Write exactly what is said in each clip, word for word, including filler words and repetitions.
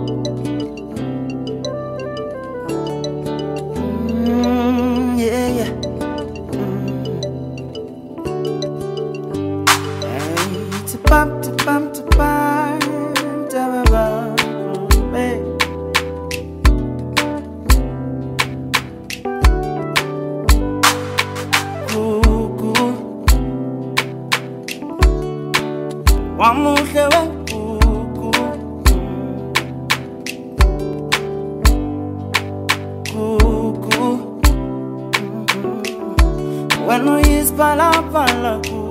Mm, yeah, yeah. Bum to bum to bum to bum, hey. Kuku, wamuhle wekuku, kuku. When we is pala pala kuku.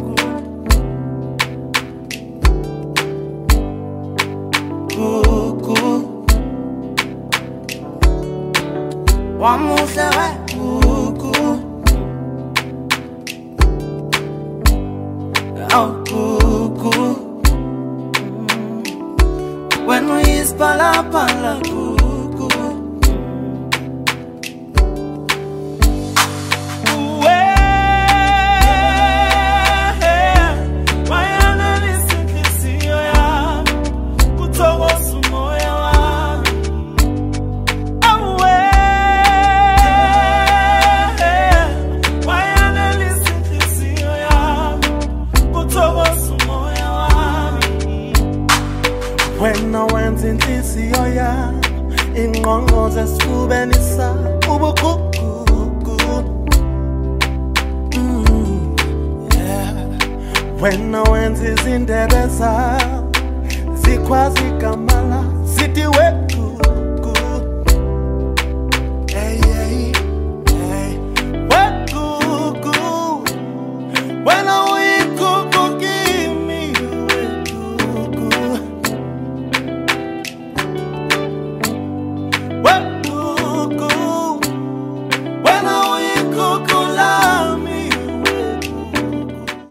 Wamuhle wekuku, oh kuku. When we is pala pala kuku. When I went into Sioya, in Mongo's a Subenissa, Ubukuku. Yeah. When I went is in the Bessa, Zikwazika